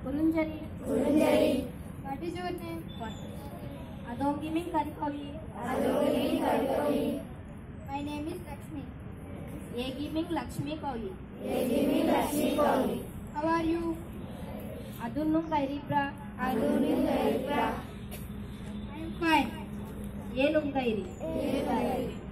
Kurunjari. Kurunjari. What is your name? Adongiming Karikavi. Adongiming Karikavi. My name is Lakshmi. Yegiming Lakshmi Kavi. Yegiming Lakshmi Kavi. How are you? Adunung Kairipra. Adunung Kairipra. I am fine. Yenung Kairi. Yenung Kairi.